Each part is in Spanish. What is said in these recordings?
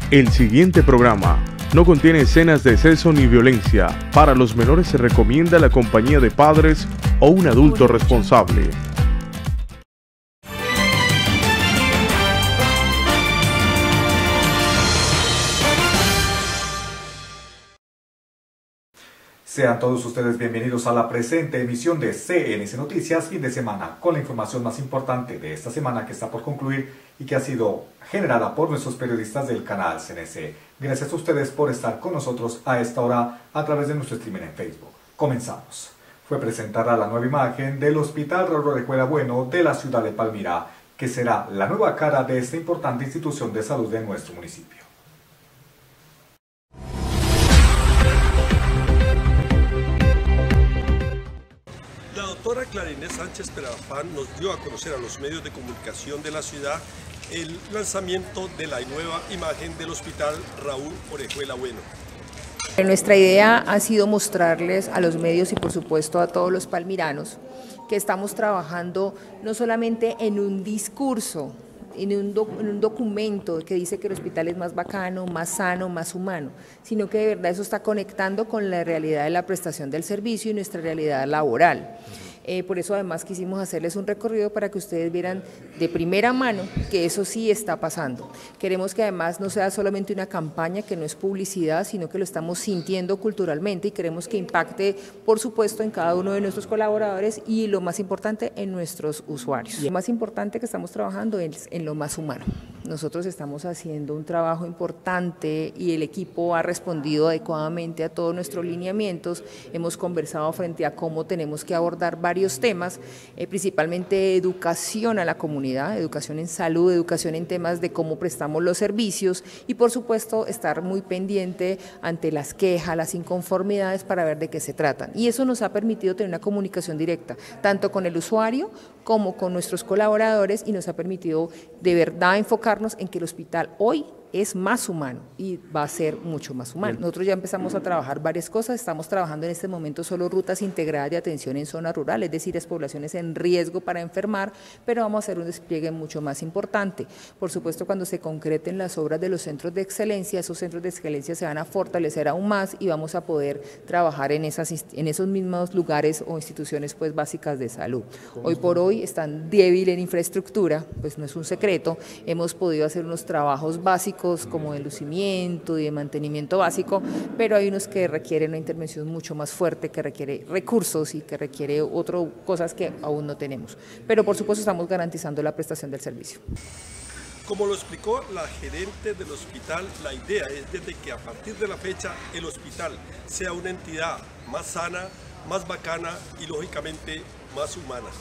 El siguiente programa no contiene escenas de exceso ni violencia. Para los menores se recomienda la compañía de padres o un adulto responsable. Sean todos ustedes bienvenidos a la presente emisión de CNC Noticias fin de semana, con la información más importante de esta semana que está por concluir y que ha sido generada por nuestros periodistas del canal CNC. Gracias a ustedes por estar con nosotros a esta hora a través de nuestro streaming en Facebook. Comenzamos. Fue presentada la nueva imagen del Hospital Raúl Orejuela Bueno de la ciudad de Palmira, que será la nueva cara de esta importante institución de salud de nuestro municipio. La doctora Clara Inés Sánchez Perafán nos dio a conocer a los medios de comunicación de la ciudad el lanzamiento de la nueva imagen del Hospital Raúl Orejuela Bueno. Nuestra idea ha sido mostrarles a los medios y por supuesto a todos los palmiranos que estamos trabajando no solamente en un discurso, en un documento que dice que el hospital es más bacano, más sano, más humano, sino que de verdad eso está conectando con la realidad de la prestación del servicio y nuestra realidad laboral. Por eso además quisimos hacerles un recorrido para que ustedes vieran de primera mano que eso sí está pasando. Queremos que además no sea solamente una campaña, que no es publicidad, sino que lo estamos sintiendo culturalmente y queremos que impacte, por supuesto, en cada uno de nuestros colaboradores y lo más importante, en nuestros usuarios. Y lo más importante que estamos trabajando es en lo más humano. Nosotros estamos haciendo un trabajo importante y el equipo ha respondido adecuadamente a todos nuestros lineamientos. Hemos conversado frente a cómo tenemos que abordar varios temas, principalmente educación a la comunidad, educación en salud, educación en temas de cómo prestamos los servicios y por supuesto estar muy pendiente ante las quejas, las inconformidades para ver de qué se tratan. Y eso nos ha permitido tener una comunicación directa, tanto con el usuario como con nuestros colaboradores y nos ha permitido de verdad enfocarnos en que el hospital hoy es más humano y va a ser mucho más humano. Nosotros ya empezamos a trabajar varias cosas, estamos trabajando en este momento solo rutas integradas de atención en zona rural, es decir, es poblaciones en riesgo para enfermar, pero vamos a hacer un despliegue mucho más importante. Por supuesto, cuando se concreten las obras de los centros de excelencia, esos centros de excelencia se van a fortalecer aún más y vamos a poder trabajar en esos mismos lugares o instituciones pues básicas de salud. Hoy por hoy están débiles en infraestructura, pues no es un secreto, hemos podido hacer unos trabajos básicos como de lucimiento y de mantenimiento básico, pero hay unos que requieren una intervención mucho más fuerte, que requiere recursos y que requiere cosas que aún no tenemos. Pero por supuesto estamos garantizando la prestación del servicio. Como lo explicó la gerente del hospital, la idea es desde que a partir de la fecha el hospital sea una entidad más sana, más bacana y lógicamente más humanas.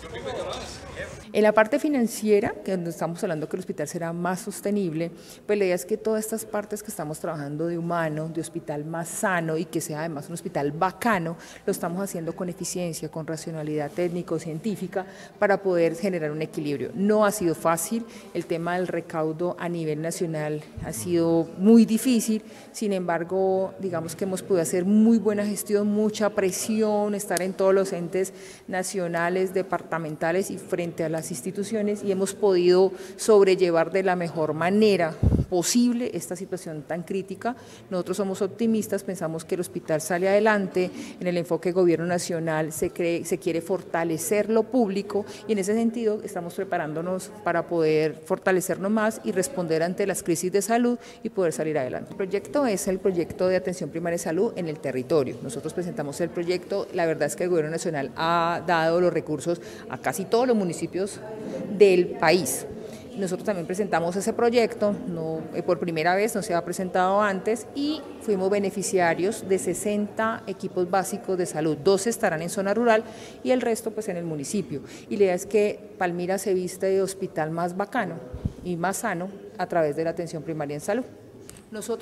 En la parte financiera, que estamos hablando que el hospital será más sostenible, pues la idea es que todas estas partes que estamos trabajando de humano, de hospital más sano y que sea además un hospital bacano, lo estamos haciendo con eficiencia, con racionalidad técnico-científica para poder generar un equilibrio. No ha sido fácil, el tema del recaudo a nivel nacional ha sido muy difícil, sin embargo, digamos que hemos podido hacer muy buena gestión, mucha presión, estar en todos los entes nacionales, departamentales y frente a las instituciones y hemos podido sobrellevar de la mejor manera posible esta situación tan crítica. Nosotros somos optimistas, pensamos que el hospital sale adelante, en el enfoque gobierno nacional se quiere fortalecer lo público y en ese sentido estamos preparándonos para poder fortalecernos más y responder ante las crisis de salud y poder salir adelante. El proyecto es el proyecto de atención primaria de salud en el territorio. Nosotros presentamos el proyecto, la verdad es que el gobierno nacional ha dado los recursos a casi todos los municipios del país. Nosotros también presentamos ese proyecto, por primera vez, no se ha presentado antes y fuimos beneficiarios de 60 equipos básicos de salud, 12 estarán en zona rural y el resto pues en el municipio. Y la idea es que Palmira se viste de hospital más bacano y más sano a través de la atención primaria en salud. Nosotros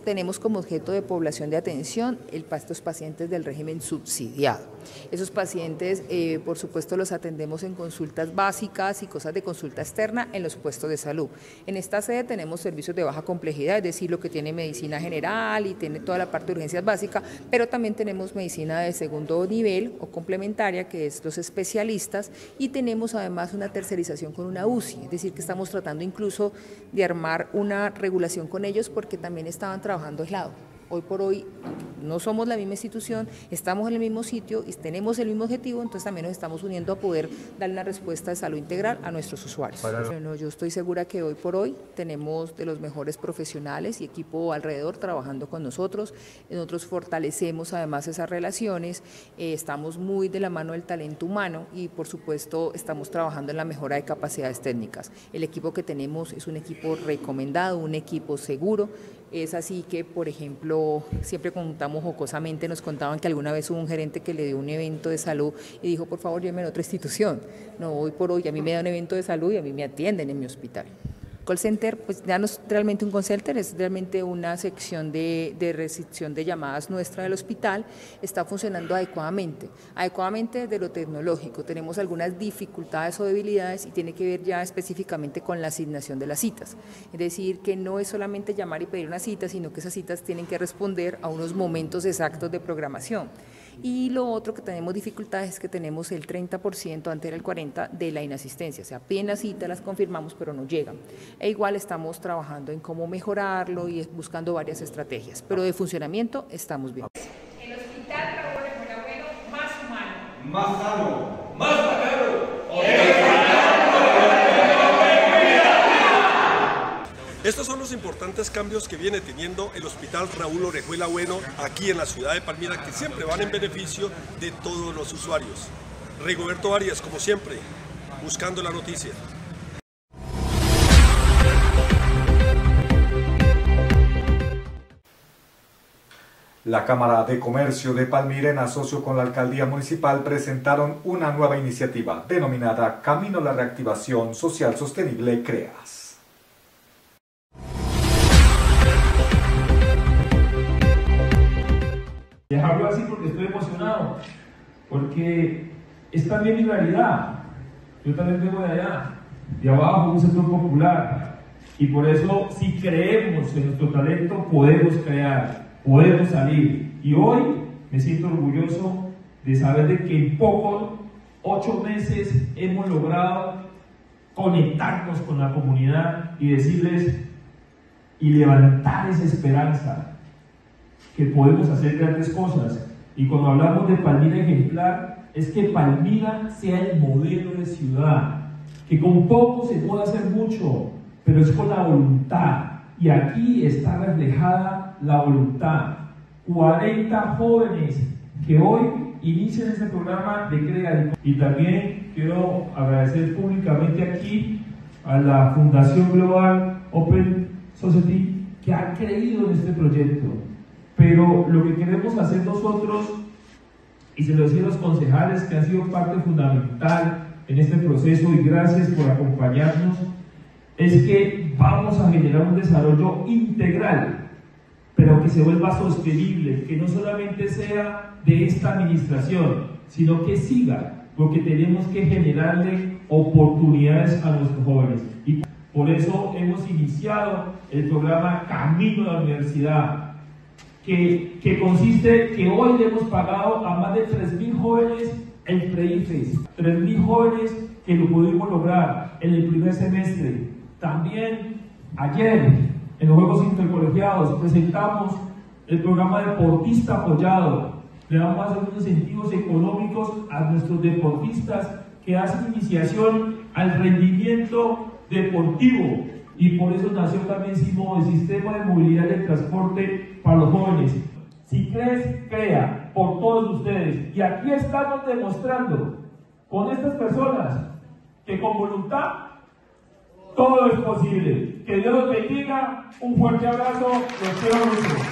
tenemos como objeto de población de atención estos pacientes del régimen subsidiado. Esos pacientes, por supuesto, los atendemos en consultas básicas y cosas de consulta externa en los puestos de salud. En esta sede tenemos servicios de baja complejidad, es decir, lo que tiene medicina general y tiene toda la parte de urgencias básicas, pero también tenemos medicina de segundo nivel o complementaria, que es los especialistas, y tenemos además una tercerización con una UCI, es decir, que estamos tratando incluso de armar una regulación con ellos porque también estaban trabajando aislado. Hoy por hoy no somos la misma institución, estamos en el mismo sitio y tenemos el mismo objetivo, entonces también nos estamos uniendo a poder darle una respuesta de salud integral a nuestros usuarios. Bueno, yo estoy segura que hoy por hoy tenemos de los mejores profesionales y equipo alrededor trabajando con nosotros. Nosotros fortalecemos además esas relaciones, estamos muy de la mano del talento humano y por supuesto estamos trabajando en la mejora de capacidades técnicas. El equipo que tenemos es un equipo recomendado, un equipo seguro. Es así que, por ejemplo, siempre contamos jocosamente, nos contaban que alguna vez hubo un gerente que le dio un evento de salud y dijo, por favor, llévenme a otra institución. No, hoy por hoy a mí me dan un evento de salud y a mí me atienden en mi hospital. Call center, pues ya no es realmente un call center, es realmente una sección de recepción de llamadas nuestra del hospital, está funcionando adecuadamente desde lo tecnológico. Tenemos algunas dificultades o debilidades y tiene que ver ya específicamente con la asignación de las citas. Es decir, que no es solamente llamar y pedir una cita, sino que esas citas tienen que responder a unos momentos exactos de programación. Y lo otro que tenemos dificultades es que tenemos el 30%, antes era el 40%, de la inasistencia, o sea, apenas citas las confirmamos pero no llegan. E igual estamos trabajando en cómo mejorarlo y buscando varias estrategias, pero de funcionamiento estamos bien. El hospital Raúl Orejuela Bueno, más humano, Más sano. ¡Más bacano! Estos son los importantes cambios que viene teniendo el Hospital Raúl Orejuela Bueno aquí en la ciudad de Palmira, que siempre van en beneficio de todos los usuarios. Rigoberto Arias, como siempre, buscando la noticia. La Cámara de Comercio de Palmira, en asocio con la Alcaldía Municipal, presentaron una nueva iniciativa denominada Camino a la Reactivación Social Sostenible CREAS. Les hablo así porque estoy emocionado, porque es también mi realidad. Yo también vengo de allá, de abajo, de un sector popular, y por eso, si creemos en nuestro talento, podemos crear, podemos salir. Y hoy me siento orgulloso de saber de que en pocos 8 meses hemos logrado conectarnos con la comunidad y decirles y levantar esa esperanza que podemos hacer grandes cosas. Y cuando hablamos de Palmira ejemplar, es que Palmira sea el modelo de ciudad, que con poco se puede hacer mucho, pero es con la voluntad, y aquí está reflejada la voluntad. 40 jóvenes que hoy inician este programa de CREA. Y también quiero agradecer públicamente aquí a la Fundación Global Open Society, que ha creído en este proyecto. Pero lo que queremos hacer nosotros, y se lo decía a los concejales que han sido parte fundamental en este proceso, y gracias por acompañarnos, es que vamos a generar un desarrollo integral, pero que se vuelva sostenible, que no solamente sea de esta administración, sino que siga, porque tenemos que generarle oportunidades a nuestros jóvenes. Y por eso hemos iniciado el programa Camino a la Universidad, que consiste que hoy le hemos pagado a más de 3.000 jóvenes el PREIFES, 3.000 jóvenes que lo pudimos lograr en el primer semestre. También ayer en los Juegos Intercolegiados presentamos el programa Deportista Apoyado. Le vamos a hacer unos incentivos económicos a nuestros deportistas que hacen iniciación al rendimiento deportivo. Y por eso nació también el sistema de movilidad y el transporte para los jóvenes. Si crees, crea, por todos ustedes. Y aquí estamos demostrando con estas personas que con voluntad todo es posible. Que Dios los bendiga. Un fuerte abrazo. Los quiero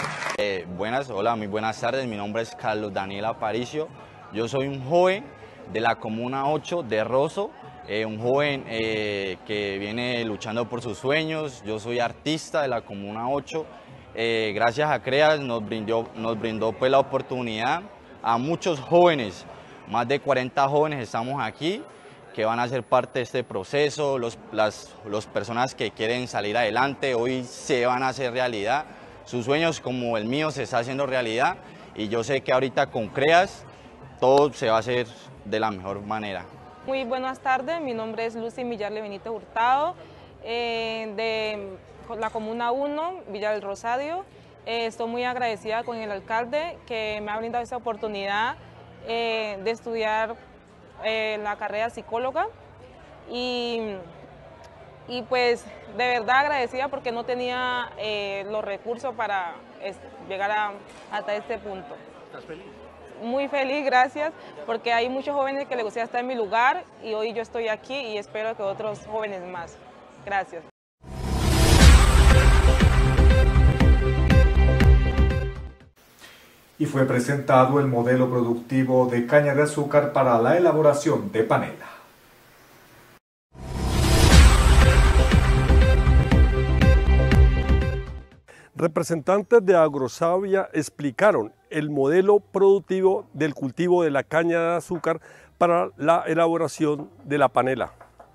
mucho. Hola, muy buenas tardes. Mi nombre es Carlos Daniel Aparicio. Yo soy un joven de la Comuna 8 de Rosso. Un joven que viene luchando por sus sueños. Yo soy artista de la Comuna 8. gracias a CREAS nos brindó pues la oportunidad a muchos jóvenes, más de 40 jóvenes estamos aquí, que van a ser parte de este proceso, las personas que quieren salir adelante, hoy se van a hacer realidad, sus sueños como el mío se está haciendo realidad y yo sé que ahorita con CREAS todo se va a hacer de la mejor manera. Muy buenas tardes, mi nombre es Lucy Millarle Benítez Hurtado, de la Comuna 1, Villa del Rosario. Estoy muy agradecida con el alcalde que me ha brindado esta oportunidad de estudiar la carrera psicóloga y pues de verdad agradecida porque no tenía los recursos para llegar hasta este punto. ¿Estás feliz? Muy feliz, gracias, porque hay muchos jóvenes que les gustaría estar en mi lugar y hoy yo estoy aquí y espero que otros jóvenes más. Gracias. Y fue presentado el modelo productivo de caña de azúcar para la elaboración de panela. Representantes de Agrosavia explicaron el modelo productivo del cultivo de la caña de azúcar para la elaboración de la panela.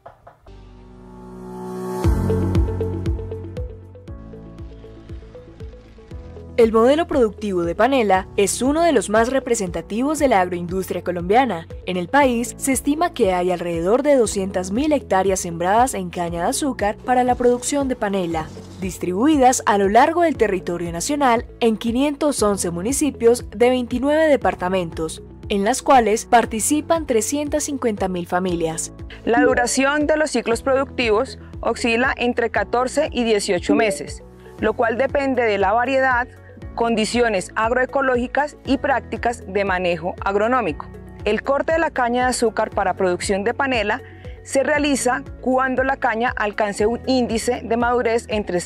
El modelo productivo de panela es uno de los más representativos de la agroindustria colombiana. En el país se estima que hay alrededor de 200.000 hectáreas sembradas en caña de azúcar para la producción de panela, distribuidas a lo largo del territorio nacional en 511 municipios de 29 departamentos, en las cuales participan 350.000 familias. La duración de los ciclos productivos oscila entre 14 y 18 meses, lo cual depende de la variedad, condiciones agroecológicas y prácticas de manejo agronómico. El corte de la caña de azúcar para producción de panela se realiza cuando la caña alcance un índice de madurez entre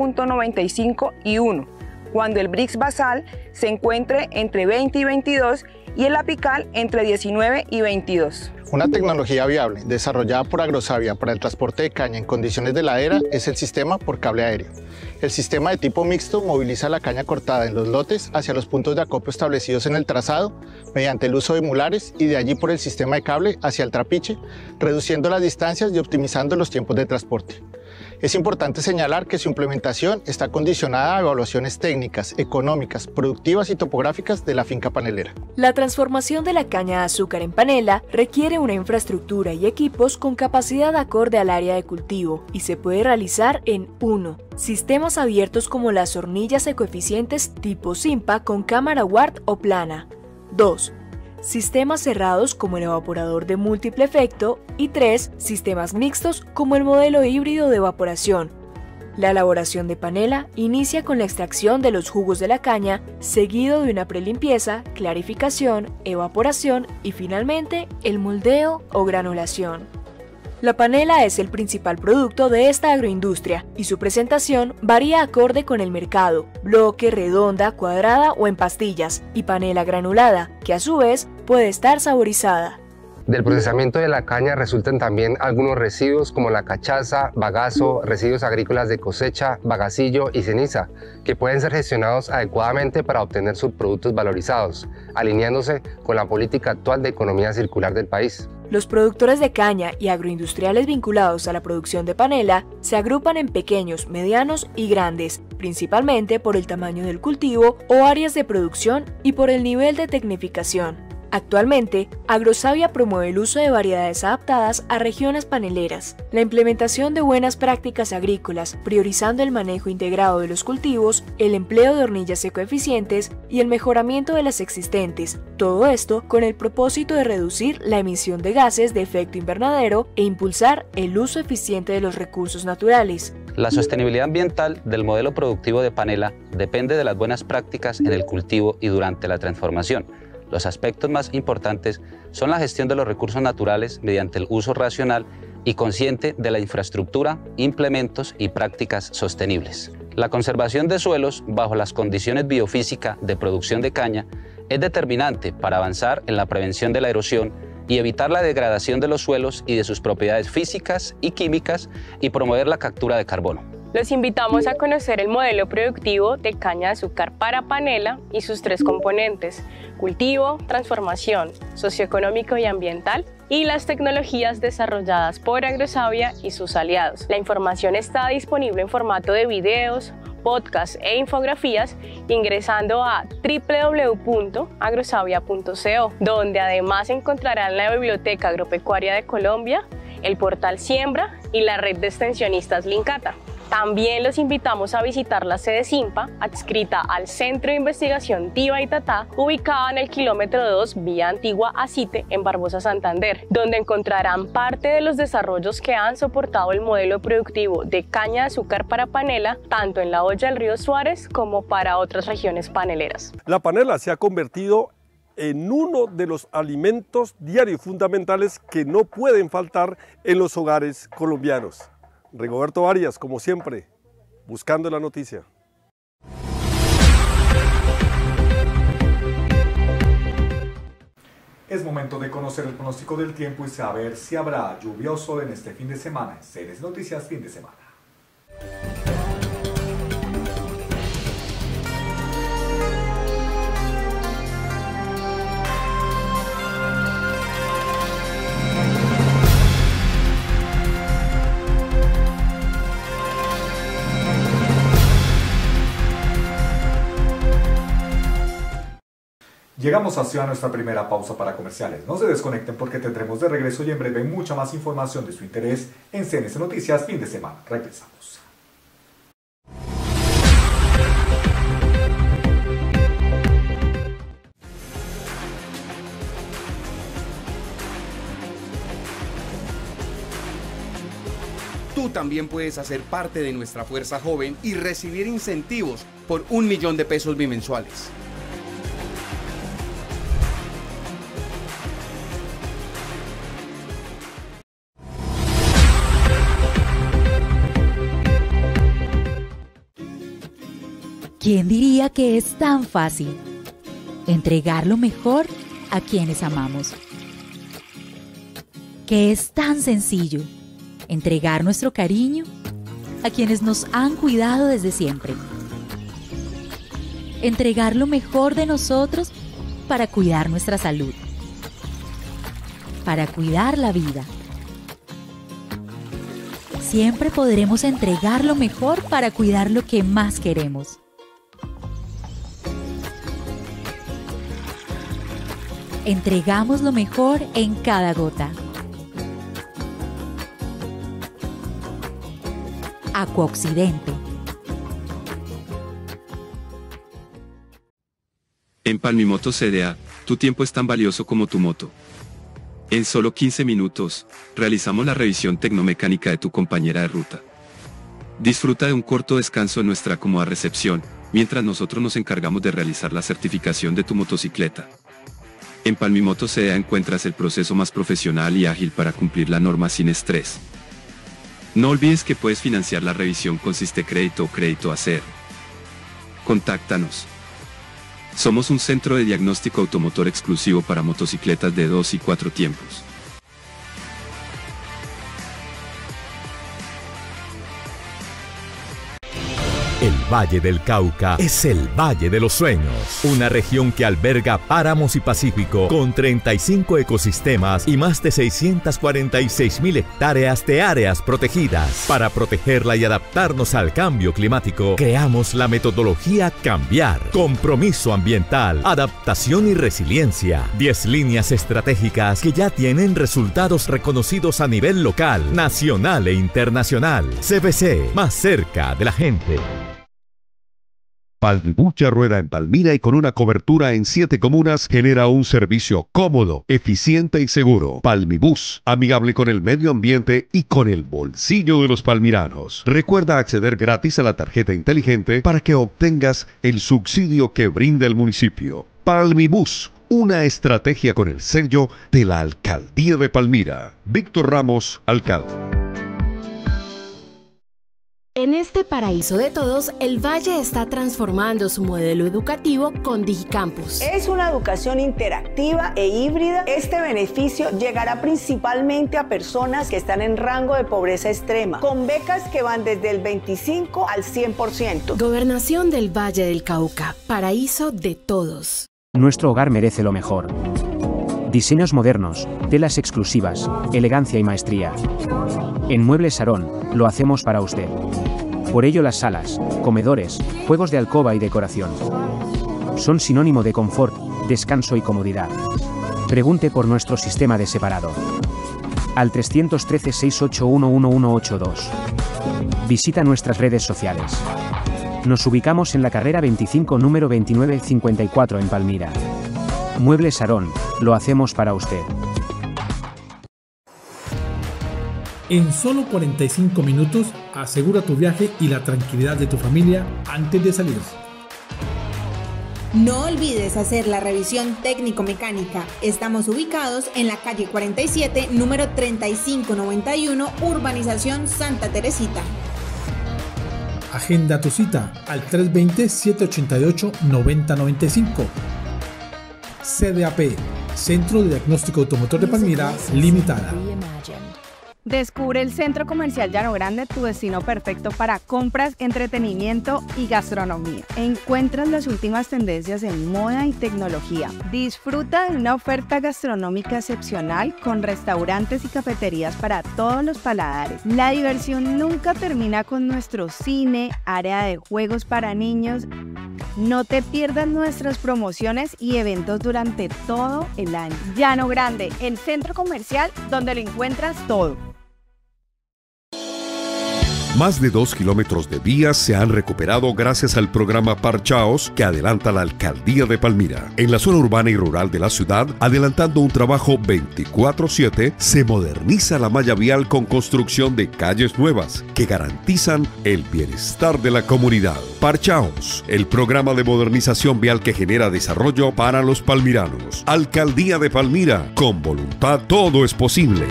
0.95 y 1, cuando el Brix basal se encuentre entre 20 y 22 y el apical entre 19 y 22. Una tecnología viable desarrollada por Agrosavia para el transporte de caña en condiciones de ladera es el sistema por cable aéreo. El sistema de tipo mixto moviliza la caña cortada en los lotes hacia los puntos de acopio establecidos en el trazado mediante el uso de mulares y de allí por el sistema de cable hacia el trapiche, reduciendo las distancias y optimizando los tiempos de transporte. Es importante señalar que su implementación está condicionada a evaluaciones técnicas, económicas, productivas y topográficas de la finca panelera. La transformación de la caña de azúcar en panela requiere una infraestructura y equipos con capacidad acorde al área de cultivo y se puede realizar en 1. Sistemas abiertos como las hornillas ecoeficientes tipo Simpa con cámara Ward o plana. 2. Sistemas cerrados como el evaporador de múltiple efecto y 3. Sistemas mixtos como el modelo híbrido de evaporación. La elaboración de panela inicia con la extracción de los jugos de la caña, seguido de una prelimpieza, clarificación, evaporación y finalmente el moldeo o granulación. La panela es el principal producto de esta agroindustria y su presentación varía acorde con el mercado, bloque, redonda, cuadrada o en pastillas, y panela granulada, que a su vez puede estar saborizada. Del procesamiento de la caña resultan también algunos residuos como la cachaza, bagazo, residuos agrícolas de cosecha, bagacillo y ceniza, que pueden ser gestionados adecuadamente para obtener subproductos valorizados, alineándose con la política actual de economía circular del país. Los productores de caña y agroindustriales vinculados a la producción de panela se agrupan en pequeños, medianos y grandes, principalmente por el tamaño del cultivo o áreas de producción y por el nivel de tecnificación. Actualmente, Agrosavia promueve el uso de variedades adaptadas a regiones paneleras, la implementación de buenas prácticas agrícolas, priorizando el manejo integrado de los cultivos, el empleo de hornillas ecoeficientes y el mejoramiento de las existentes, todo esto con el propósito de reducir la emisión de gases de efecto invernadero e impulsar el uso eficiente de los recursos naturales. La sostenibilidad ambiental del modelo productivo de panela depende de las buenas prácticas en el cultivo y durante la transformación. Los aspectos más importantes son la gestión de los recursos naturales mediante el uso racional y consciente de la infraestructura, implementos y prácticas sostenibles. La conservación de suelos bajo las condiciones biofísicas de producción de caña es determinante para avanzar en la prevención de la erosión y evitar la degradación de los suelos y de sus propiedades físicas y químicas y promover la captura de carbono. Los invitamos a conocer el modelo productivo de caña de azúcar para panela y sus 3 componentes: cultivo, transformación, socioeconómico y ambiental, y las tecnologías desarrolladas por Agrosavia y sus aliados. La información está disponible en formato de videos, podcasts e infografías ingresando a www.agrosavia.co, donde además encontrarán la Biblioteca Agropecuaria de Colombia, el portal Siembra y la red de extensionistas Lincata. También los invitamos a visitar la sede SIMPA, adscrita al Centro de Investigación Tiva y Tatá, ubicada en el kilómetro 2, vía Antigua a Cite, en Barbosa, Santander, donde encontrarán parte de los desarrollos que han soportado el modelo productivo de caña de azúcar para panela, tanto en la olla del río Suárez como para otras regiones paneleras. La panela se ha convertido en uno de los alimentos diarios fundamentales que no pueden faltar en los hogares colombianos. Rigoberto Arias, como siempre, buscando la noticia. Es momento de conocer el pronóstico del tiempo y saber si habrá lluvia o sol en este fin de semana en CNS Noticias Fin de Semana. Llegamos hacia nuestra primera pausa para comerciales. No se desconecten porque tendremos de regreso y en breve mucha más información de su interés en CNS Noticias Fin de Semana. Regresamos. Tú también puedes hacer parte de nuestra fuerza joven y recibir incentivos por $1.000.000 bimensuales. ¿Quién diría que es tan fácil entregar lo mejor a quienes amamos? Que es tan sencillo entregar nuestro cariño a quienes nos han cuidado desde siempre. Entregar lo mejor de nosotros para cuidar nuestra salud, para cuidar la vida. Siempre podremos entregar lo mejor para cuidar lo que más queremos. Entregamos lo mejor en cada gota. Acuaoccidente. En Palmimoto CDA, tu tiempo es tan valioso como tu moto. En solo 15 minutos, realizamos la revisión tecnomecánica de tu compañera de ruta. Disfruta de un corto descanso en nuestra cómoda recepción, mientras nosotros nos encargamos de realizar la certificación de tu motocicleta. En Palmimoto CDA encuentras el proceso más profesional y ágil para cumplir la norma sin estrés. No olvides que puedes financiar la revisión con Sistecrédito o Crédito Acer. Contáctanos. Somos un centro de diagnóstico automotor exclusivo para motocicletas de 2 y 4 tiempos. El Valle del Cauca es el Valle de los Sueños, una región que alberga páramos y pacífico con 35 ecosistemas y más de 646.000 hectáreas de áreas protegidas. Para protegerla y adaptarnos al cambio climático, creamos la metodología Cambiar, compromiso ambiental, adaptación y resiliencia. 10 líneas estratégicas que ya tienen resultados reconocidos a nivel local, nacional e internacional. CBC, más cerca de la gente. Palmibucha rueda en Palmira y con una cobertura en 7 comunas genera un servicio cómodo, eficiente y seguro. Palmibus, amigable con el medio ambiente y con el bolsillo de los palmiranos. Recuerda acceder gratis a la tarjeta inteligente para que obtengas el subsidio que brinda el municipio. Palmibus, una estrategia con el sello de la Alcaldía de Palmira. Víctor Ramos, alcalde. En este paraíso de todos, el Valle está transformando su modelo educativo con DigiCampus. Es una educación interactiva e híbrida. Este beneficio llegará principalmente a personas que están en rango de pobreza extrema, con becas que van desde el 25 al 100%. Gobernación del Valle del Cauca, paraíso de todos. Nuestro hogar merece lo mejor. Diseños modernos, telas exclusivas, elegancia y maestría. En Muebles Sarón, lo hacemos para usted. Por ello las salas, comedores, juegos de alcoba y decoración son sinónimo de confort, descanso y comodidad. Pregunte por nuestro sistema de separado. Al 313-681-1182. Visita nuestras redes sociales. Nos ubicamos en la carrera 25 número 2954 en Palmira. Muebles Sarón, lo hacemos para usted. En solo 45 minutos, asegura tu viaje y la tranquilidad de tu familia antes de salir. No olvides hacer la revisión técnico-mecánica. Estamos ubicados en la calle 47, número 3591, Urbanización Santa Teresita. Agenda tu cita al 320-788-9095. CDAP, Centro de Diagnóstico Automotor de Palmira, Limitada. Descubre el Centro Comercial Llano Grande, tu destino perfecto para compras, entretenimiento y gastronomía. Encuentras las últimas tendencias en moda y tecnología. Disfruta de una oferta gastronómica excepcional con restaurantes y cafeterías para todos los paladares. La diversión nunca termina con nuestro cine, área de juegos para niños. No te pierdas nuestras promociones y eventos durante todo el año. Llano Grande, el centro comercial donde lo encuentras todo. Más de 2 kilómetros de vías se han recuperado gracias al programa Parchaos que adelanta la Alcaldía de Palmira. En la zona urbana y rural de la ciudad, adelantando un trabajo 24/7, se moderniza la malla vial con construcción de calles nuevas que garantizan el bienestar de la comunidad. Parchaos, el programa de modernización vial que genera desarrollo para los palmiranos. Alcaldía de Palmira, con voluntad todo es posible.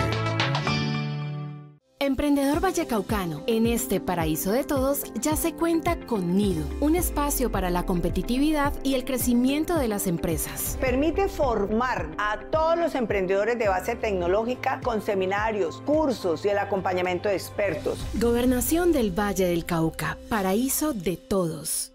Emprendedor vallecaucano, en este paraíso de todos ya se cuenta con Nido, un espacio para la competitividad y el crecimiento de las empresas. Permite formar a todos los emprendedores de base tecnológica con seminarios, cursos y el acompañamiento de expertos. Gobernación del Valle del Cauca, paraíso de todos.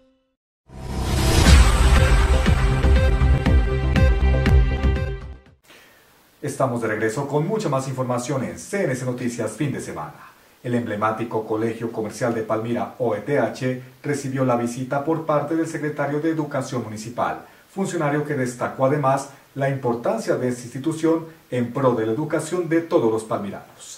Estamos de regreso con mucha más información en CNC Noticias Fin de Semana. El emblemático Colegio Comercial de Palmira, OETH, recibió la visita por parte del secretario de Educación Municipal, funcionario que destacó además la importancia de esta institución en pro de la educación de todos los palmiranos.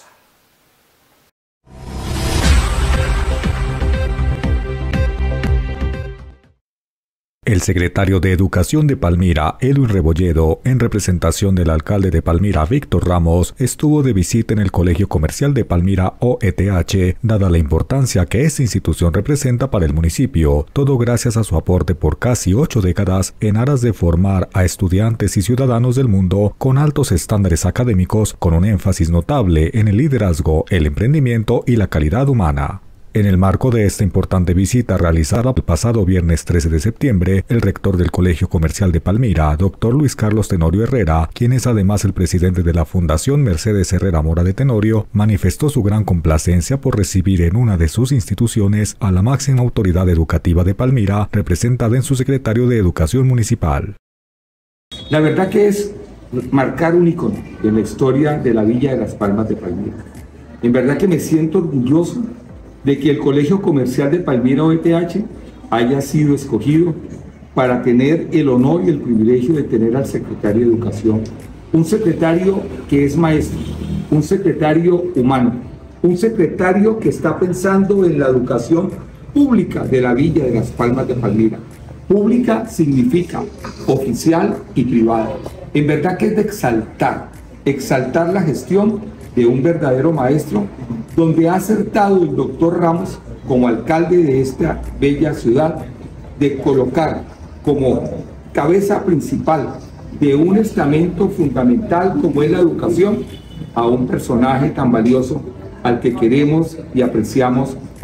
El secretario de Educación de Palmira, Edwin Rebolledo, en representación del alcalde de Palmira, Víctor Ramos, estuvo de visita en el Colegio Comercial de Palmira, OETH, dada la importancia que esta institución representa para el municipio, todo gracias a su aporte por casi 8 décadas en aras de formar a estudiantes y ciudadanos del mundo con altos estándares académicos, con un énfasis notable en el liderazgo, el emprendimiento y la calidad humana. En el marco de esta importante visita realizada el pasado viernes 13 de septiembre, el rector del Colegio Comercial de Palmira, Dr. Luis Carlos Tenorio Herrera, quien es además el presidente de la Fundación Mercedes Herrera Mora de Tenorio, manifestó su gran complacencia por recibir en una de sus instituciones a la máxima autoridad educativa de Palmira, representada en su secretario de Educación Municipal. La verdad que es marcar un icono en la historia de la Villa de las Palmas de Palmira. En verdad que me siento orgulloso de que el Colegio Comercial de Palmira OETH haya sido escogido para tener el honor y el privilegio de tener al secretario de Educación. Un secretario que es maestro, un secretario humano, un secretario que está pensando en la educación pública de la Villa de las Palmas de Palmira. Pública significa oficial y privada. En verdad que es de exaltar la gestión de un verdadero maestro, donde ha acertado el doctor Ramos como alcalde de esta bella ciudad de colocar como cabeza principal de un estamento fundamental como es la educación a un personaje tan valioso al que queremos y apreciamos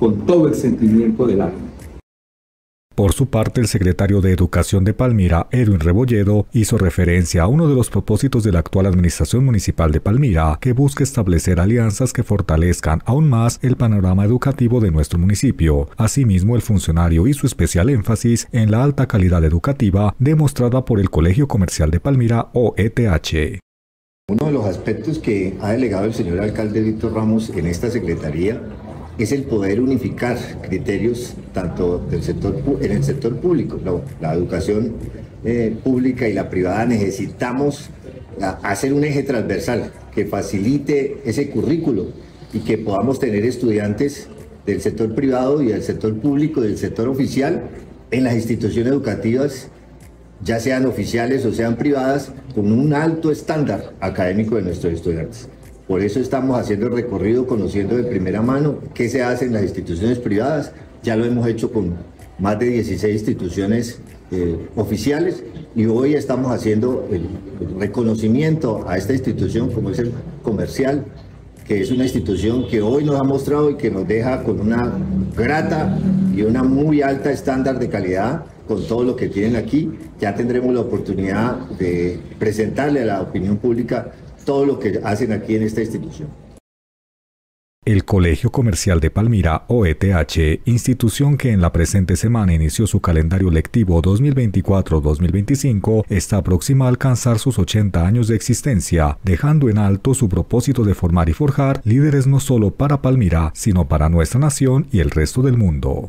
con todo el sentimiento del alma. Por su parte, el secretario de Educación de Palmira, Edwin Rebolledo, hizo referencia a uno de los propósitos de la actual Administración Municipal de Palmira, que busca establecer alianzas que fortalezcan aún más el panorama educativo de nuestro municipio. Asimismo, el funcionario hizo especial énfasis en la alta calidad educativa demostrada por el Colegio Comercial de Palmira, OETH. Uno de los aspectos que ha delegado el señor alcalde Víctor Ramos en esta secretaría es el poder unificar criterios tanto en el sector público. La educación pública y la privada necesitamos hacer un eje transversal que facilite ese currículo y que podamos tener estudiantes del sector privado y del sector público y del sector oficial en las instituciones educativas, ya sean oficiales o sean privadas, con un alto estándar académico de nuestros estudiantes. Por eso estamos haciendo el recorrido, conociendo de primera mano qué se hace en las instituciones privadas. Ya lo hemos hecho con más de 16 instituciones oficiales y hoy estamos haciendo el reconocimiento a esta institución como es el comercial, que es una institución que hoy nos ha mostrado y que nos deja con una grata y una muy alta estándar de calidad con todo lo que tienen aquí. Ya tendremos la oportunidad de presentarle a la opinión pública todo lo que hacen aquí en esta institución. El Colegio Comercial de Palmira, OETH, institución que en la presente semana inició su calendario lectivo 2024-2025, está próxima a alcanzar sus 80 años de existencia, dejando en alto su propósito de formar y forjar líderes no solo para Palmira, sino para nuestra nación y el resto del mundo.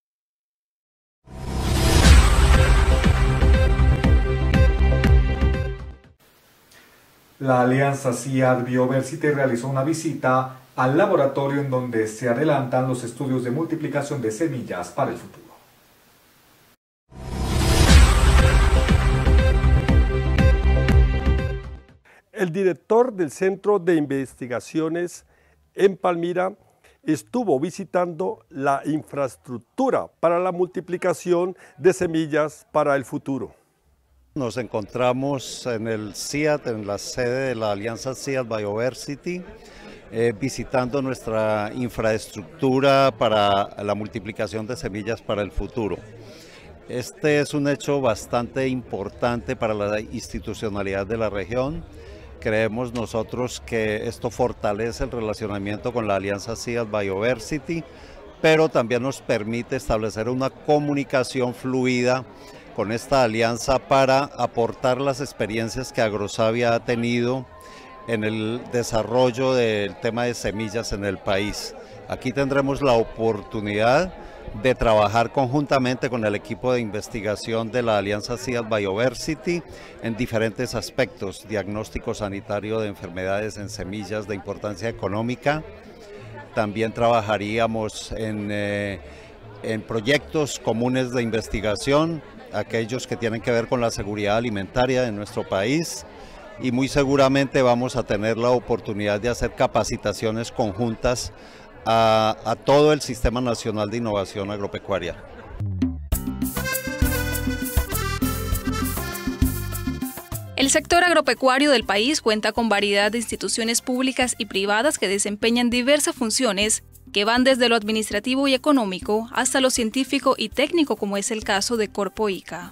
La alianza CIAD Bioversity realizó una visita al laboratorio en donde se adelantan los estudios de multiplicación de semillas para el futuro. El director del Centro de Investigaciones en Palmira estuvo visitando la infraestructura para la multiplicación de semillas para el futuro. Nos encontramos en el CIAD, en la sede de la Alianza CIAD Bioversity, visitando nuestra infraestructura para la multiplicación de semillas para el futuro. Este es un hecho bastante importante para la institucionalidad de la región. Creemos nosotros que esto fortalece el relacionamiento con la Alianza CIAD Bioversity, pero también nos permite establecer una comunicación fluida con esta alianza para aportar las experiencias que Agrosavia ha tenido en el desarrollo del tema de semillas en el país. Aquí tendremos la oportunidad de trabajar conjuntamente con el equipo de investigación de la Alianza CIAD Bioversity en diferentes aspectos: diagnóstico sanitario de enfermedades en semillas de importancia económica. También trabajaríamos en proyectos comunes de investigación, aquellos que tienen que ver con la seguridad alimentaria de nuestro país, y muy seguramente vamos a tener la oportunidad de hacer capacitaciones conjuntas a todo el Sistema Nacional de Innovación Agropecuaria. El sector agropecuario del país cuenta con variedad de instituciones públicas y privadas que desempeñan diversas funciones que van desde lo administrativo y económico hasta lo científico y técnico, como es el caso de Corpo ICA.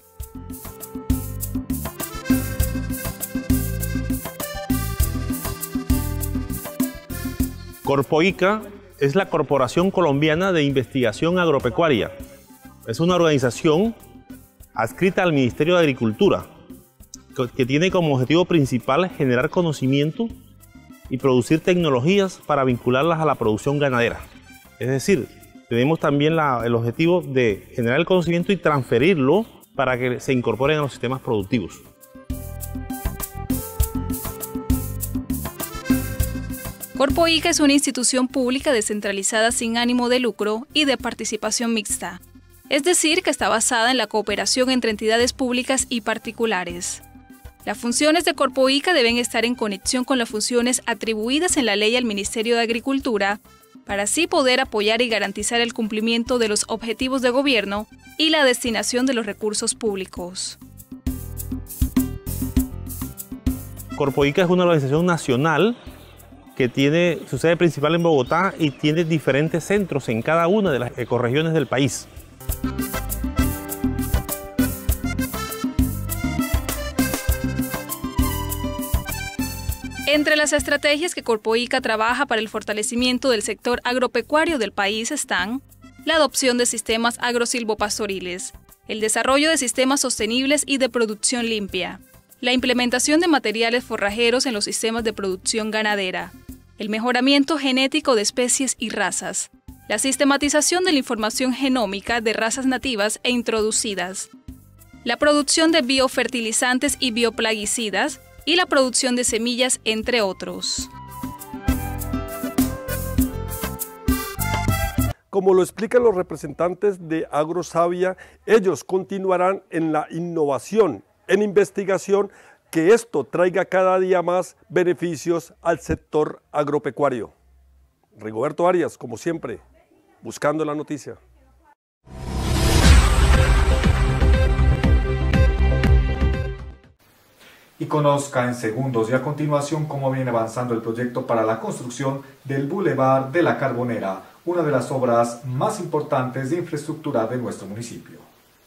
Corpo ICA es la Corporación Colombiana de Investigación Agropecuaria. Es una organización adscrita al Ministerio de Agricultura, que tiene como objetivo principal generar conocimiento y producir tecnologías para vincularlas a la producción ganadera. Es decir, tenemos también el objetivo de generar el conocimiento y transferirlo para que se incorporen a los sistemas productivos. Corpo ICA es una institución pública descentralizada sin ánimo de lucro y de participación mixta, es decir, que está basada en la cooperación entre entidades públicas y particulares. Las funciones de Corpo ICA deben estar en conexión con las funciones atribuidas en la ley al Ministerio de Agricultura, para así poder apoyar y garantizar el cumplimiento de los objetivos de gobierno y la destinación de los recursos públicos. Corpo ICA es una organización nacional que tiene su sede principal en Bogotá y tiene diferentes centros en cada una de las ecorregiones del país. Entre las estrategias que Corpoica trabaja para el fortalecimiento del sector agropecuario del país están la adopción de sistemas agrosilvopastoriles, el desarrollo de sistemas sostenibles y de producción limpia, la implementación de materiales forrajeros en los sistemas de producción ganadera, el mejoramiento genético de especies y razas, la sistematización de la información genómica de razas nativas e introducidas, la producción de biofertilizantes y bioplaguicidas y la producción de semillas, entre otros. Como lo explican los representantes de Agrosavia, ellos continuarán en la innovación, en investigación, que esto traiga cada día más beneficios al sector agropecuario. Rigoberto Arias, como siempre, buscando la noticia. Y conozca en segundos y a continuación cómo viene avanzando el proyecto para la construcción del Boulevard de la Carbonera, una de las obras más importantes de infraestructura de nuestro municipio.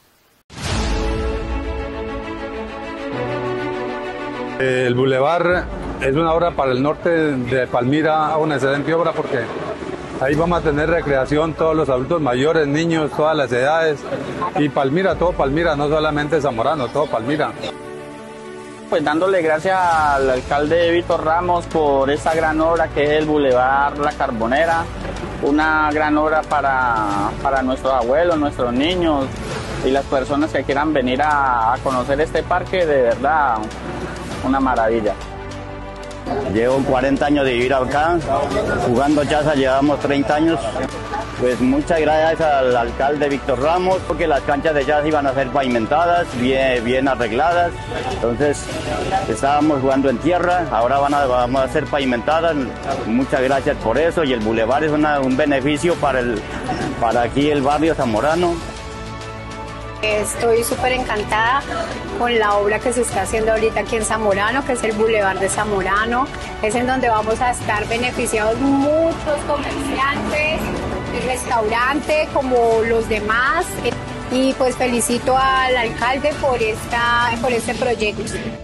El Boulevard es una obra para el norte de Palmira, una excelente obra porque ahí vamos a tener recreación todos los adultos mayores, niños, todas las edades, y Palmira, todo Palmira, no solamente Zamorano, todo Palmira. Pues dándole gracias al alcalde Víctor Ramos por esa gran obra que es el Boulevard La Carbonera, una gran obra para nuestros abuelos, nuestros niños y las personas que quieran venir a conocer este parque, de verdad, una maravilla. Llevo 40 años de vivir acá, jugando chaza llevamos 30 años. Pues muchas gracias al alcalde Víctor Ramos, porque las canchas de chaza iban a ser pavimentadas, bien arregladas. Entonces estábamos jugando en tierra, ahora vamos a ser pavimentadas. Muchas gracias por eso, y el bulevar es un beneficio para aquí el barrio zamorano. Estoy súper encantada con la obra que se está haciendo ahorita aquí en Zamorano, que es el Boulevard de Zamorano. Es en donde vamos a estar beneficiados muchos comerciantes, el restaurante como los demás. Y pues felicito al alcalde por este proyecto.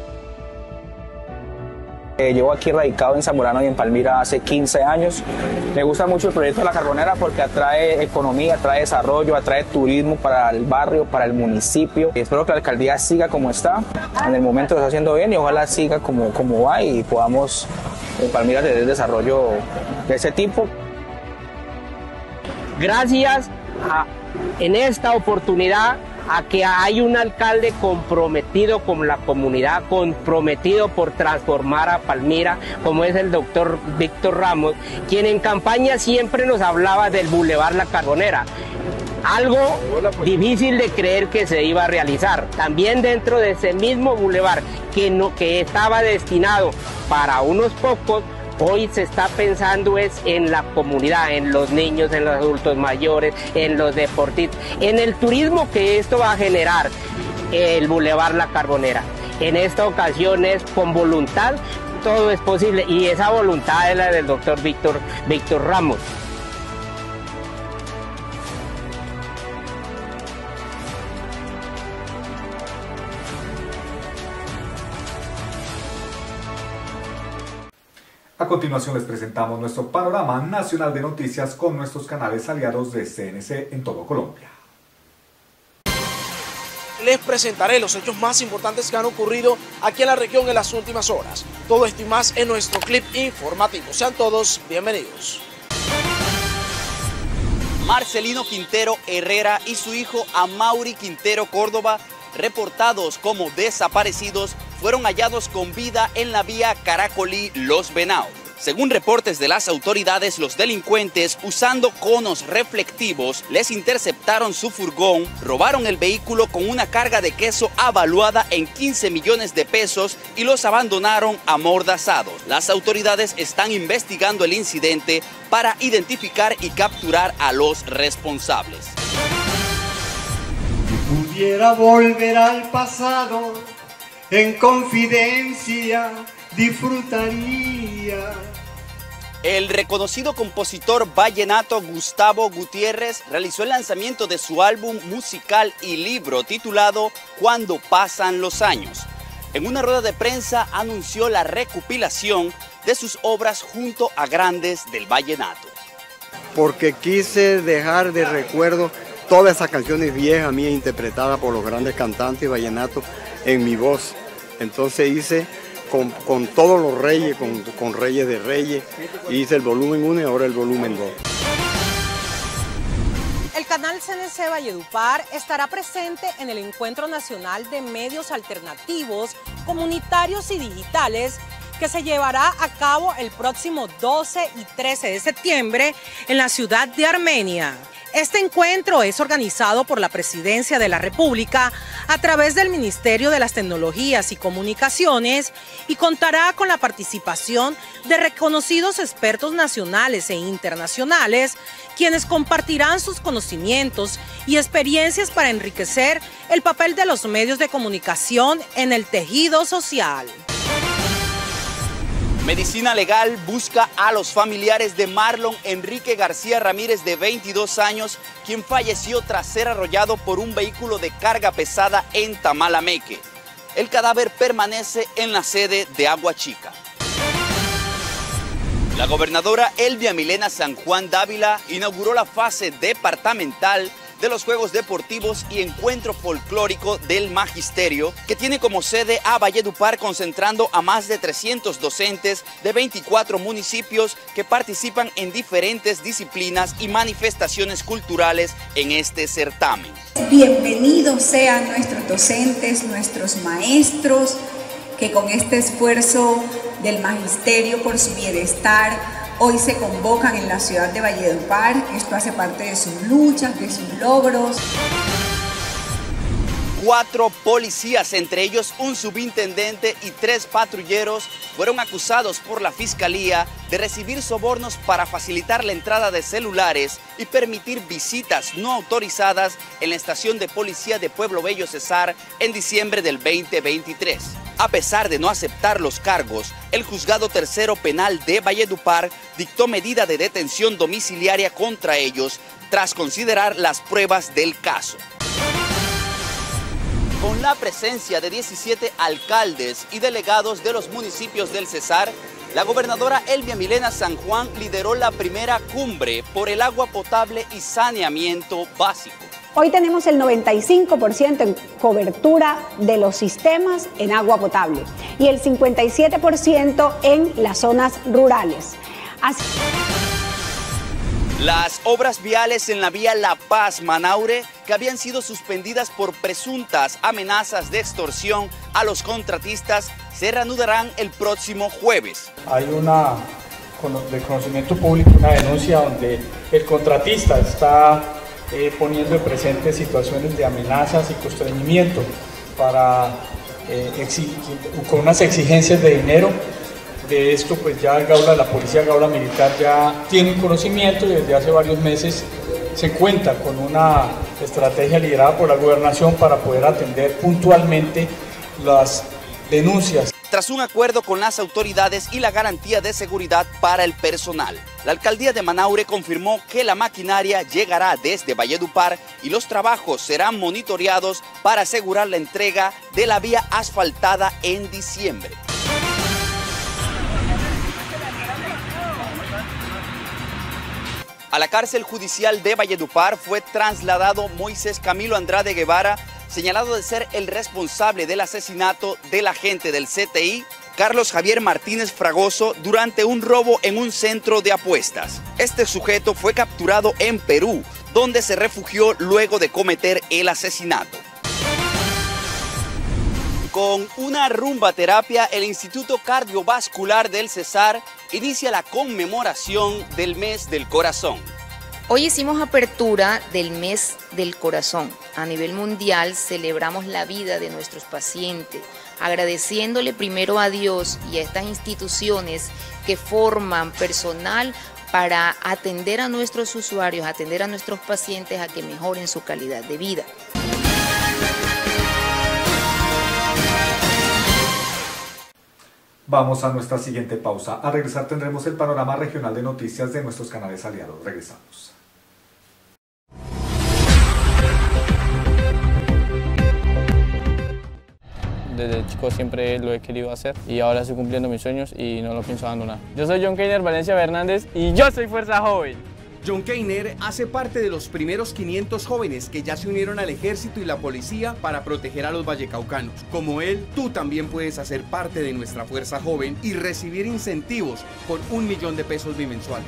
Llevo aquí radicado en Zamorano y en Palmira hace 15 años. Me gusta mucho el proyecto de La Carbonera porque atrae economía, atrae desarrollo, atrae turismo para el barrio, para el municipio. Espero que la alcaldía siga como está. En el momento lo está haciendo bien y ojalá siga como va y podamos en Palmira tener desarrollo de ese tipo. Gracias en esta oportunidad a que hay un alcalde comprometido con la comunidad, comprometido por transformar a Palmira, como es el doctor Víctor Ramos, quien en campaña siempre nos hablaba del Boulevard La Carbonera. Algo difícil de creer que se iba a realizar. También dentro de ese mismo boulevard que estaba destinado para unos pocos, hoy se está pensando es en la comunidad, en los niños, en los adultos mayores, en los deportistas, en el turismo que esto va a generar el Boulevard La Carbonera. En esta ocasión es con voluntad, todo es posible y esa voluntad es la del doctor Víctor Ramos. A continuación les presentamos nuestro panorama nacional de noticias con nuestros canales aliados de CNC en todo Colombia. Les presentaré los hechos más importantes que han ocurrido aquí en la región en las últimas horas. Todo esto y más en nuestro clip informativo. Sean todos bienvenidos. Marcelino Quintero Herrera y su hijo Amaury Quintero Córdoba, reportados como desaparecidos, fueron hallados con vida en la vía Caracolí-Los Venados. Según reportes de las autoridades, los delincuentes, usando conos reflectivos, les interceptaron su furgón, robaron el vehículo con una carga de queso avaluada en 15 millones de pesos y los abandonaron amordazados. Las autoridades están investigando el incidente para identificar y capturar a los responsables. Si pudiera volver al pasado, en confidencia disfrutaría El reconocido compositor vallenato Gustavo Gutiérrez realizó el lanzamiento de su álbum musical y libro titulado Cuando pasan los años. En una rueda de prensa anunció la recopilación de sus obras junto a grandes del vallenato. Porque quise dejar de recuerdo todas esas canciones viejas mías interpretadas por los grandes cantantes vallenatos en mi voz. Entonces hice con todos los reyes, con Reyes de Reyes, hice el volumen 1 y ahora el volumen 2. El canal CNC Valledupar estará presente en el Encuentro Nacional de Medios Alternativos, Comunitarios y Digitales que se llevará a cabo el próximo 12 y 13 de septiembre en la ciudad de Armenia. Este encuentro es organizado por la Presidencia de la República a través del Ministerio de las Tecnologías y Comunicaciones y contará con la participación de reconocidos expertos nacionales e internacionales, quienes compartirán sus conocimientos y experiencias para enriquecer el papel de los medios de comunicación en el tejido social. Medicina Legal busca a los familiares de Marlon Enrique García Ramírez, de 22 años, quien falleció tras ser arrollado por un vehículo de carga pesada en Tamalameque. El cadáver permanece en la sede de Agua Chica. La gobernadora Elvia Milena San Juan Dávila inauguró la fase departamental de los Juegos Deportivos y Encuentro Folclórico del Magisterio, que tiene como sede a Valledupar, concentrando a más de 300 docentes de 24 municipios que participan en diferentes disciplinas y manifestaciones culturales en este certamen. Bienvenidos sean nuestros docentes, nuestros maestros, que con este esfuerzo del Magisterio por su bienestar hoy se convocan en la ciudad de Valledupar. Esto hace parte de sus luchas, de sus logros. 4 policías, entre ellos un subintendente y 3 patrulleros, fueron acusados por la Fiscalía de recibir sobornos para facilitar la entrada de celulares y permitir visitas no autorizadas en la estación de policía de Pueblo Bello Cesar en diciembre del 2023. A pesar de no aceptar los cargos, el Juzgado Tercero Penal de Valledupar dictó medida de detención domiciliaria contra ellos tras considerar las pruebas del caso. Con la presencia de 17 alcaldes y delegados de los municipios del Cesar, la gobernadora Elvia Milena San Juan lideró la primera cumbre por el agua potable y saneamiento básico. Hoy tenemos el 95% en cobertura de los sistemas en agua potable y el 57% en las zonas rurales. Las obras viales en la vía La Paz-Manaure, que habían sido suspendidas por presuntas amenazas de extorsión a los contratistas, se reanudarán el próximo jueves. Hay de conocimiento público una denuncia donde el contratista está poniendo en presente situaciones de amenazas y constreñimiento con unas exigencias de dinero. De esto pues ya la Policía Gaula Militar ya tiene conocimiento y desde hace varios meses se cuenta con una estrategia liderada por la Gobernación para poder atender puntualmente las denuncias. Tras un acuerdo con las autoridades y la garantía de seguridad para el personal, la alcaldía de Manaure confirmó que la maquinaria llegará desde Valledupar y los trabajos serán monitoreados para asegurar la entrega de la vía asfaltada en diciembre. A la cárcel judicial de Valledupar fue trasladado Moisés Camilo Andrade Guevara, señalado de ser el responsable del asesinato del agente del CTI, Carlos Javier Martínez Fragoso, durante un robo en un centro de apuestas. Este sujeto fue capturado en Perú, donde se refugió luego de cometer el asesinato. Con una rumbaterapia, el Instituto Cardiovascular del Cesar inicia la conmemoración del Mes del Corazón. Hoy hicimos apertura del Mes del Corazón. A nivel mundial celebramos la vida de nuestros pacientes, agradeciéndole primero a Dios y a estas instituciones que forman personal para atender a nuestros usuarios, atender a nuestros pacientes a que mejoren su calidad de vida. Vamos a nuestra siguiente pausa. Al regresar tendremos el panorama regional de noticias de nuestros canales aliados. Regresamos. Desde chico siempre lo he querido hacer y ahora estoy cumpliendo mis sueños y no lo pienso abandonar. Yo soy John Keiner Valencia Fernández y yo soy Fuerza Joven. John Keiner hace parte de los primeros 500 jóvenes que ya se unieron al ejército y la policía para proteger a los vallecaucanos. Como él, tú también puedes hacer parte de nuestra Fuerza Joven y recibir incentivos con $1.000.000 bimensuales.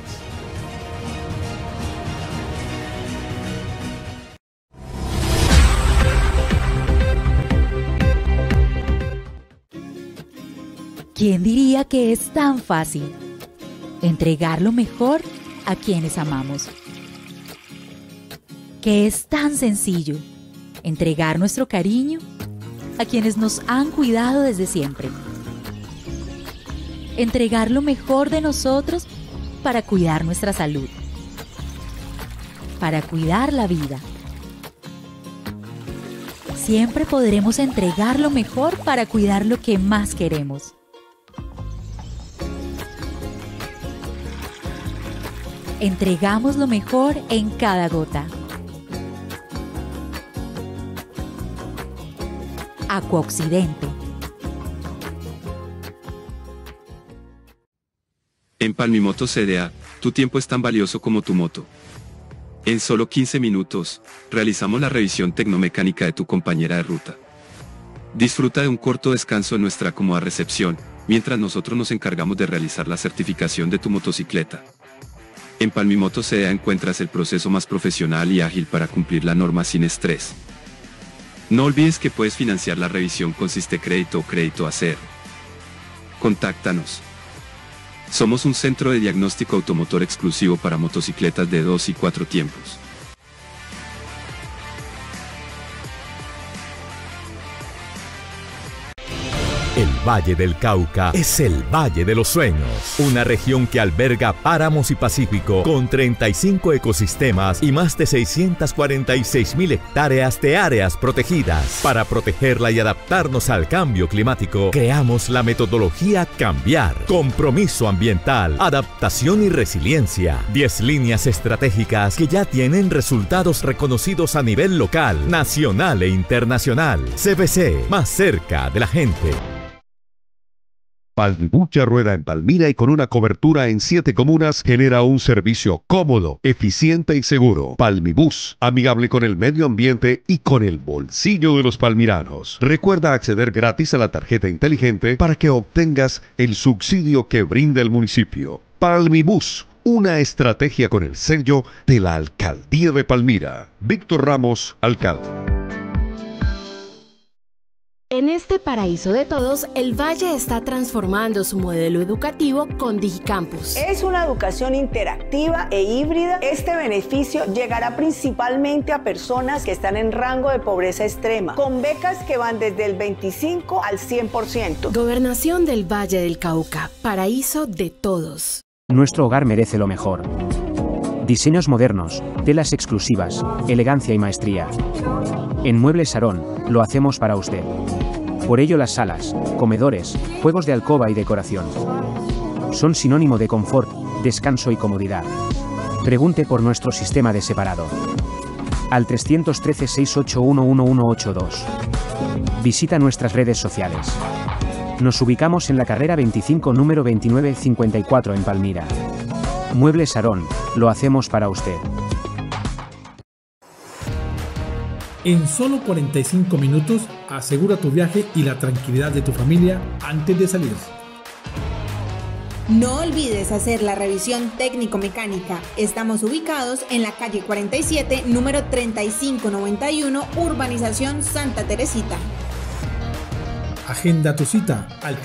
¿Quién diría que es tan fácil entregar lo mejor a quienes amamos? Que es tan sencillo entregar nuestro cariño a quienes nos han cuidado desde siempre. Entregar lo mejor de nosotros para cuidar nuestra salud, para cuidar la vida. Siempre podremos entregar lo mejor para cuidar lo que más queremos. Entregamos lo mejor en cada gota. Acuaoccidente. En Palmimoto CDA, tu tiempo es tan valioso como tu moto. En solo 15 minutos, realizamos la revisión tecnomecánica de tu compañera de ruta. Disfruta de un corto descanso en nuestra cómoda recepción, mientras nosotros nos encargamos de realizar la certificación de tu motocicleta. En Palmimoto CDA encuentras el proceso más profesional y ágil para cumplir la norma sin estrés. No olvides que puedes financiar la revisión con Sistecrédito o Crédito ACR. Contáctanos. Somos un centro de diagnóstico automotor exclusivo para motocicletas de 2 y 4 tiempos. El Valle del Cauca es el Valle de los Sueños, una región que alberga páramos y pacífico con 35 ecosistemas y más de 646.000 hectáreas de áreas protegidas. Para protegerla y adaptarnos al cambio climático, creamos la metodología Cambiar, compromiso ambiental, adaptación y resiliencia. 10 líneas estratégicas que ya tienen resultados reconocidos a nivel local, nacional e internacional. CBC, más cerca de la gente. Palmibucha rueda en Palmira y con una cobertura en 7 comunas genera un servicio cómodo, eficiente y seguro. Palmibus, amigable con el medio ambiente y con el bolsillo de los palmiranos. Recuerda acceder gratis a la tarjeta inteligente para que obtengas el subsidio que brinda el municipio. Palmibus, una estrategia con el sello de la Alcaldía de Palmira. Víctor Ramos, alcalde. En este paraíso de todos, el Valle está transformando su modelo educativo con Digicampus. Es una educación interactiva e híbrida. Este beneficio llegará principalmente a personas que están en rango de pobreza extrema, con becas que van desde el 25 al 100%. Gobernación del Valle del Cauca, paraíso de todos. Nuestro hogar merece lo mejor. Diseños modernos, telas exclusivas, elegancia y maestría. En Muebles Sarón, lo hacemos para usted. Por ello las salas, comedores, juegos de alcoba y decoración son sinónimo de confort, descanso y comodidad. Pregunte por nuestro sistema de separado. Al 313-681-1182. Visita nuestras redes sociales. Nos ubicamos en la carrera 25 número 2954 en Palmira. Muebles Sarón, lo hacemos para usted. En solo 45 minutos, asegura tu viaje y la tranquilidad de tu familia antes de salir. No olvides hacer la revisión técnico-mecánica. Estamos ubicados en la calle 47, número 3591, Urbanización Santa Teresita. Agenda tu cita al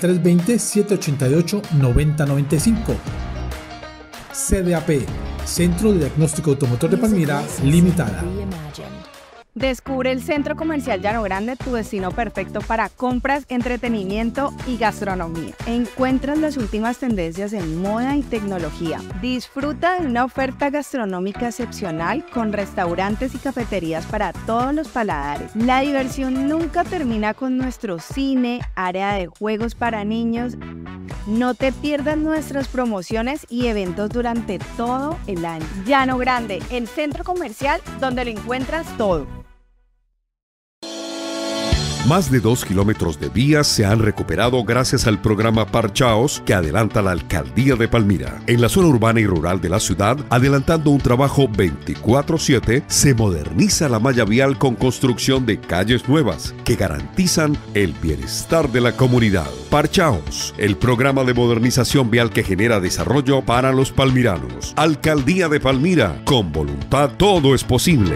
320-788-9095. CDAP, Centro de Diagnóstico Automotor de Palmira, Limitada. Descubre el Centro Comercial Llano Grande, tu destino perfecto para compras, entretenimiento y gastronomía. Encuentras las últimas tendencias en moda y tecnología. Disfruta de una oferta gastronómica excepcional con restaurantes y cafeterías para todos los paladares. La diversión nunca termina con nuestro cine, área de juegos para niños No te pierdas nuestras promociones y eventos durante todo el año. Llano Grande, el centro comercial donde lo encuentras todo. Más de 2 kilómetros de vías se han recuperado gracias al programa Parchaos que adelanta la Alcaldía de Palmira. En la zona urbana y rural de la ciudad, adelantando un trabajo 24/7, se moderniza la malla vial con construcción de calles nuevas que garantizan el bienestar de la comunidad. Parchaos, el programa de modernización vial que genera desarrollo para los palmiranos. Alcaldía de Palmira, con voluntad todo es posible.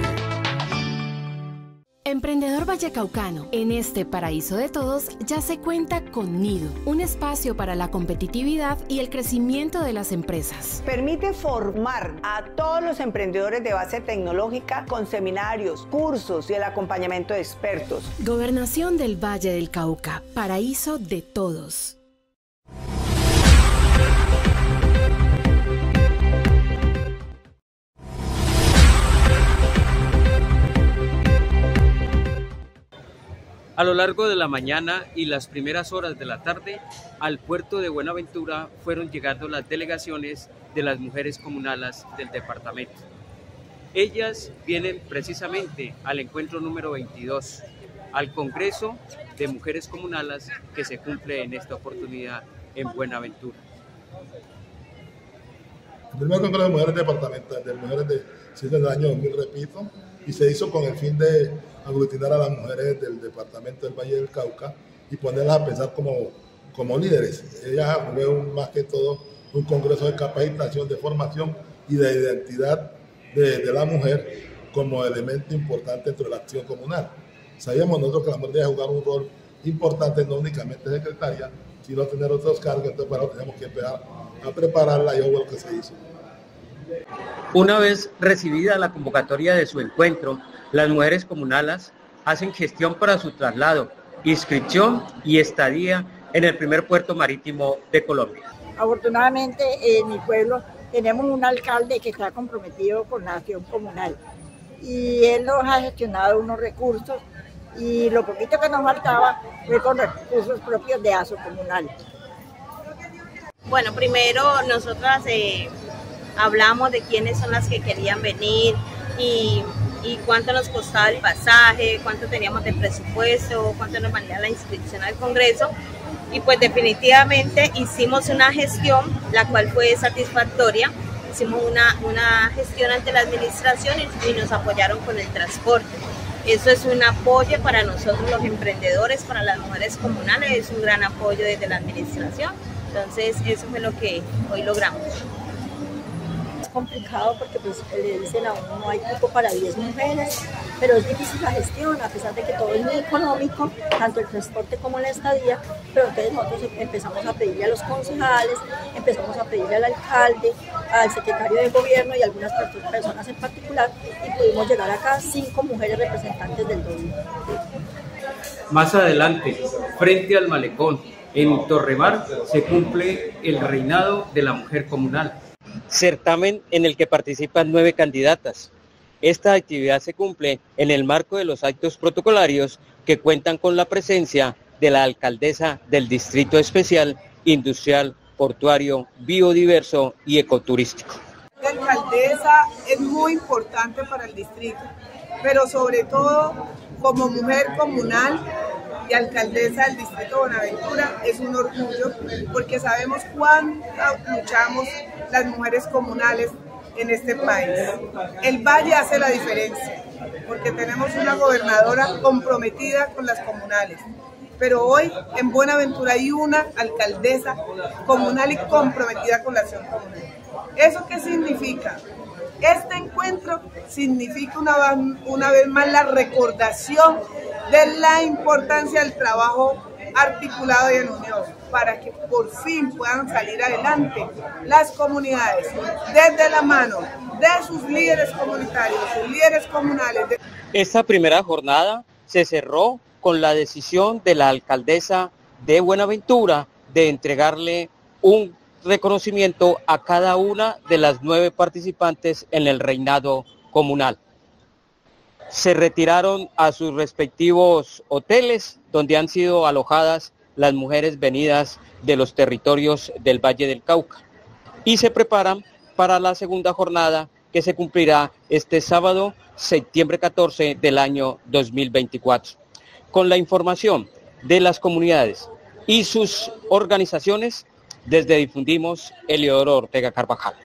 Emprendedor vallecaucano, en este paraíso de todos ya se cuenta con Nido, un espacio para la competitividad y el crecimiento de las empresas. Permite formar a todos los emprendedores de base tecnológica con seminarios, cursos y el acompañamiento de expertos. Gobernación del Valle del Cauca, paraíso de todos. A lo largo de la mañana y las primeras horas de la tarde, al puerto de Buenaventura fueron llegando las delegaciones de las mujeres comunales del departamento. Ellas vienen precisamente al encuentro número 22, al Congreso de Mujeres Comunales que se cumple en esta oportunidad en Buenaventura. El primer Congreso de Mujeres Departamentales, de Mujeres del año 2000, repito, y se hizo con el fin de aglutinar a las mujeres del departamento del Valle del Cauca y ponerlas a pensar como líderes. Ellas fue más que todo un congreso de capacitación, de formación y de identidad de la mujer como elemento importante dentro de la acción comunal. Sabíamos nosotros que la mujer debe jugar un rol importante, no únicamente secretaria, sino tener otros cargos, entonces para eso teníamos que empezar a prepararla y eso fue lo que se hizo. Una vez recibida la convocatoria de su encuentro, las mujeres comunales hacen gestión para su traslado, inscripción y estadía en el primer puerto marítimo de Colombia. Afortunadamente en mi pueblo tenemos un alcalde que está comprometido con la acción comunal y él nos ha gestionado unos recursos y lo poquito que nos faltaba fue con recursos propios de ASO comunal. Bueno, primero nosotras hablamos de quiénes son las que querían venir y cuánto nos costaba el pasaje, cuánto teníamos de presupuesto, cuánto nos valía la inscripción al Congreso. Y pues definitivamente hicimos una gestión, la cual fue satisfactoria. Hicimos una gestión ante la administración y nos apoyaron con el transporte. Eso es un apoyo para nosotros los emprendedores, para las mujeres comunales, es un gran apoyo desde la administración. Entonces eso fue lo que hoy logramos. Complicado porque pues le dicen a uno no hay cupo para 10 mujeres, pero es difícil la gestión a pesar de que todo es muy económico, tanto el transporte como la estadía, pero entonces nosotros empezamos a pedirle a los concejales, empezamos a pedirle al alcalde, al secretario de gobierno y a algunas personas en particular y pudimos llegar acá 5 mujeres representantes del doble. Más adelante, frente al malecón, en Torremar, se cumple el reinado de la mujer comunal. Certamen en el que participan 9 candidatas. Esta actividad se cumple en el marco de los actos protocolarios que cuentan con la presencia de la alcaldesa del Distrito Especial, Industrial, Portuario, Biodiverso y Ecoturístico. La alcaldesa es muy importante para el distrito, pero sobre todo como mujer comunal y alcaldesa del distrito de Buenaventura es un orgullo porque sabemos cuánto luchamos las mujeres comunales en este país. El Valle hace la diferencia porque tenemos una gobernadora comprometida con las comunales, pero hoy en Buenaventura hay una alcaldesa comunal y comprometida con la acción comunal. ¿Eso qué significa? Este encuentro significa una vez más la recordación de la importancia del trabajo articulado y en unión para que por fin puedan salir adelante las comunidades desde la mano de sus líderes comunitarios, sus líderes comunales. Esta primera jornada se cerró con la decisión de la alcaldesa de Buenaventura de entregarle un reconocimiento a cada una de las 9 participantes en el reinado comunal. Se retiraron a sus respectivos hoteles donde han sido alojadas las mujeres venidas de los territorios del Valle del Cauca y se preparan para la segunda jornada que se cumplirá este sábado, septiembre 14 del año 2024. Con la información de las comunidades y sus organizaciones, desde Difundimos, Eliodoro Ortega Carvajal.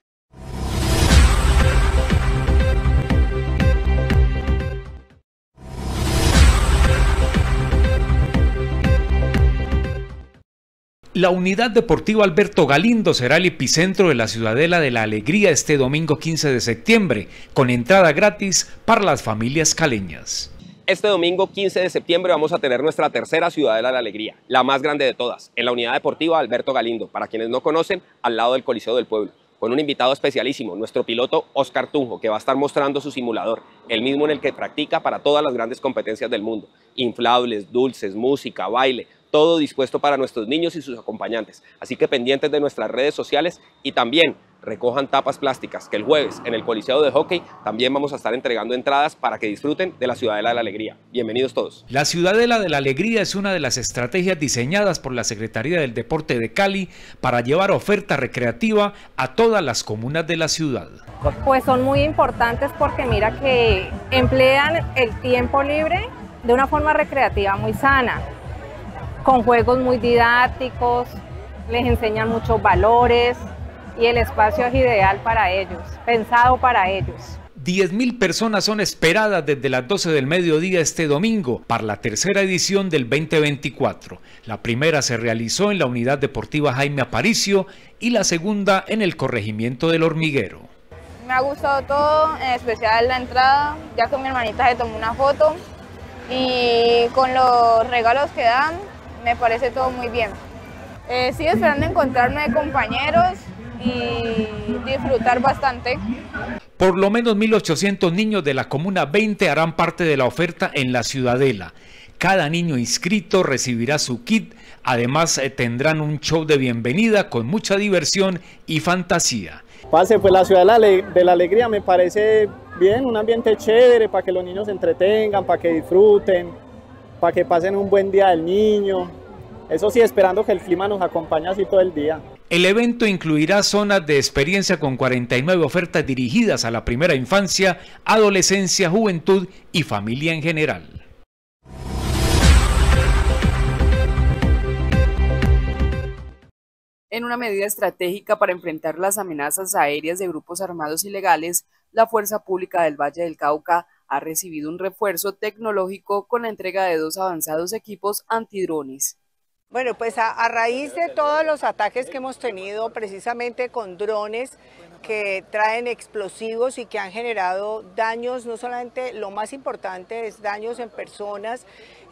La Unidad Deportiva Alberto Galindo será el epicentro de la Ciudadela de la Alegría este domingo 15 de septiembre, con entrada gratis para las familias caleñas. Este domingo 15 de septiembre vamos a tener nuestra tercera Ciudadela de la Alegría, la más grande de todas, en la Unidad Deportiva Alberto Galindo, para quienes no conocen, al lado del Coliseo del Pueblo, con un invitado especialísimo, nuestro piloto Oscar Tunjo, que va a estar mostrando su simulador, el mismo en el que practica para todas las grandes competencias del mundo, inflables, dulces, música, baile, todo dispuesto para nuestros niños y sus acompañantes. Así que pendientes de nuestras redes sociales y también recojan tapas plásticas, que el jueves en el Coliseo de Hockey también vamos a estar entregando entradas para que disfruten de la Ciudadela de la Alegría. Bienvenidos todos. La Ciudadela de la Alegría es una de las estrategias diseñadas por la Secretaría del Deporte de Cali para llevar oferta recreativa a todas las comunas de la ciudad. Pues son muy importantes porque mira que emplean el tiempo libre de una forma recreativa muy sana, con juegos muy didácticos, les enseñan muchos valores y el espacio es ideal para ellos, pensado para ellos. 10.000 personas son esperadas desde las 12 del mediodía este domingo para la tercera edición del 2024. La primera se realizó en la Unidad Deportiva Jaime Aparicio y la segunda en el Corregimiento del Hormiguero. Me ha gustado todo, en especial la entrada, ya con mi hermanita se tomó una foto y con los regalos que dan, me parece todo muy bien. Sigo esperando encontrarme de compañeros y disfrutar bastante. Por lo menos 1.800 niños de la Comuna 20 harán parte de la oferta en la Ciudadela. Cada niño inscrito recibirá su kit, además tendrán un show de bienvenida con mucha diversión y fantasía. Pues la Ciudadela de la Alegría me parece bien, un ambiente chévere para que los niños se entretengan, para que disfruten, para que pasen un buen día del niño. Eso sí, esperando que el clima nos acompañe así todo el día. El evento incluirá zonas de experiencia con 49 ofertas dirigidas a la primera infancia, adolescencia, juventud y familia en general. En una medida estratégica para enfrentar las amenazas aéreas de grupos armados ilegales, la Fuerza Pública del Valle del Cauca ha recibido un refuerzo tecnológico con la entrega de 2 avanzados equipos antidrones. Bueno, pues a raíz de todos los ataques que hemos tenido precisamente con drones que traen explosivos y que han generado daños, no solamente, lo más importante es daños en personas,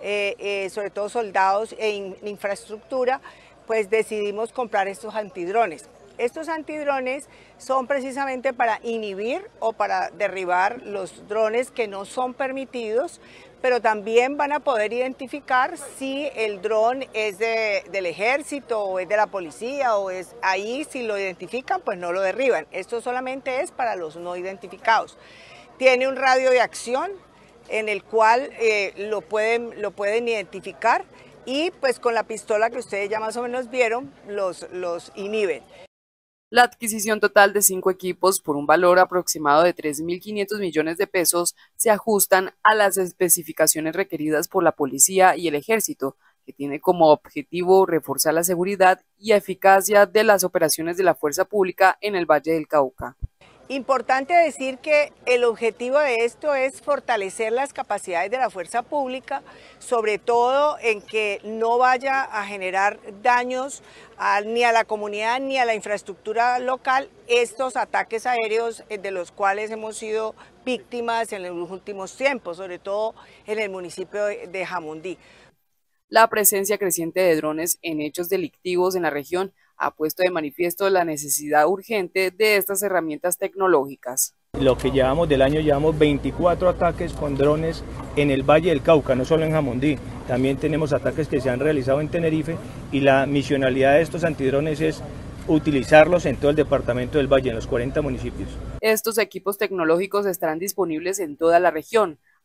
sobre todo soldados e infraestructura, pues decidimos comprar estos antidrones. Estos antidrones son precisamente para inhibir o para derribar los drones que no son permitidos, pero también van a poder identificar si el dron es del ejército o es de la policía o es ahí, si lo identifican pues no lo derriban. Esto solamente es para los no identificados. Tiene un radio de acción en el cual lo pueden identificar y pues con la pistola que ustedes ya más o menos vieron los inhiben. La adquisición total de 5 equipos por un valor aproximado de 3.500 millones de pesos se ajustan a las especificaciones requeridas por la policía y el ejército, que tiene como objetivo reforzar la seguridad y eficacia de las operaciones de la fuerza pública en el Valle del Cauca. Importante decir que el objetivo de esto es fortalecer las capacidades de la fuerza pública, sobre todo en que no vaya a generar daños ni a la comunidad ni a la infraestructura local estos ataques aéreos de los cuales hemos sido víctimas en los últimos tiempos, sobre todo en el municipio de Jamundí. La presencia creciente de drones en hechos delictivos en la región ha puesto de manifiesto la necesidad urgente de estas herramientas tecnológicas. Lo que llevamos del año, llevamos 24 ataques con drones en el Valle del Cauca, no solo en Jamundí. También tenemos ataques que se han realizado en Tenerife y la misionalidad de estos antidrones es utilizarlos en todo el departamento del Valle, en los 40 municipios. Estos equipos tecnológicos estarán disponibles en toda la región.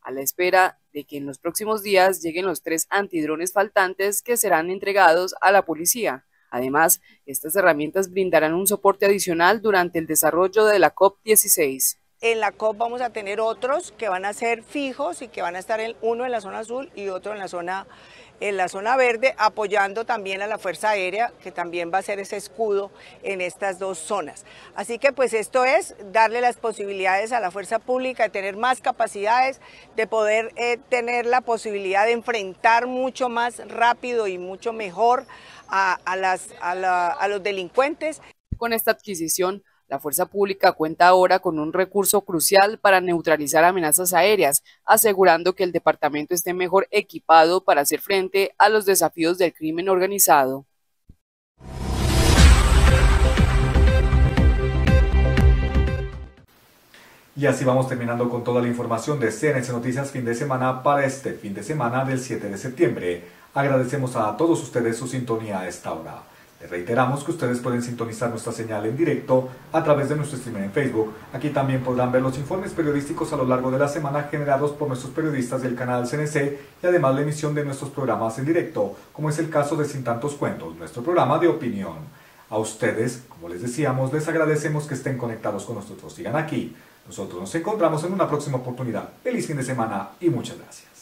a la espera de que en los próximos días lleguen los 3 antidrones faltantes que serán entregados a la policía. Además, estas herramientas brindarán un soporte adicional durante el desarrollo de la COP16. En la COP vamos a tener otros que van a ser fijos y que van a estar uno en la zona azul y otro en la zona verde, apoyando también a la Fuerza Aérea, que también va a ser ese escudo en estas dos zonas. Así que pues esto es darle las posibilidades a la fuerza pública de tener más capacidades, de poder tener la posibilidad de enfrentar mucho más rápido y mucho mejor a los delincuentes. Con esta adquisición, la fuerza pública cuenta ahora con un recurso crucial para neutralizar amenazas aéreas, asegurando que el departamento esté mejor equipado para hacer frente a los desafíos del crimen organizado. Y así vamos terminando con toda la información de CNC Noticias fin de semana para este fin de semana del 7 de septiembre. Agradecemos a todos ustedes su sintonía a esta hora. Les reiteramos que ustedes pueden sintonizar nuestra señal en directo a través de nuestro streaming en Facebook. Aquí también podrán ver los informes periodísticos a lo largo de la semana generados por nuestros periodistas del canal CNC y además la emisión de nuestros programas en directo, como es el caso de Sin Tantos Cuentos, nuestro programa de opinión. A ustedes, como les decíamos, les agradecemos que estén conectados con nosotros. Sigan aquí. Nosotros nos encontramos en una próxima oportunidad. Feliz fin de semana y muchas gracias.